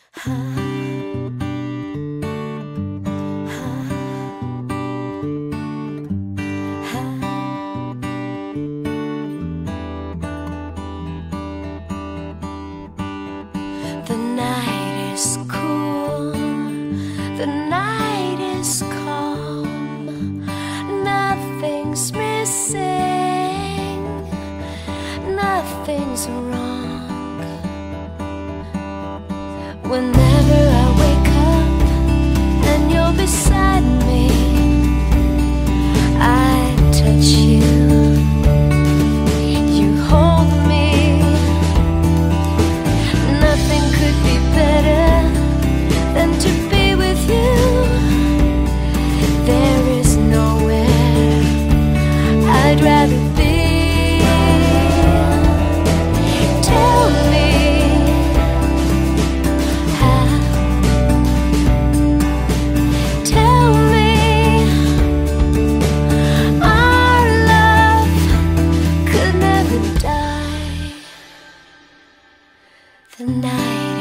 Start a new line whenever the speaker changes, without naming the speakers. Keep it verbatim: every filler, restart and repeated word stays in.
The night is cool, the night is calm, nothing's missing, nothing's wrong. Whenever I wake up and you're beside me, I touch you. I'd rather be. Tell me how. Tell me our love could never die. The night